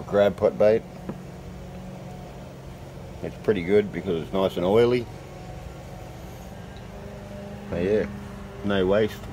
a crab pot bait. It's pretty good because it's nice and oily. So yeah, no waste.